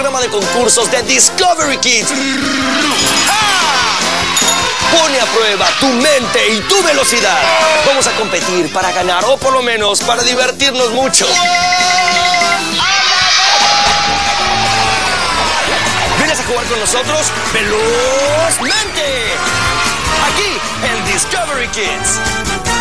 programa de concursos de Discovery Kids. Pone a prueba tu mente y tu velocidad. Vamos a competir para ganar, o por lo menos para divertirnos mucho. ¿Vienes a jugar con nosotros? ¡Velozmente! Aquí en Discovery Kids.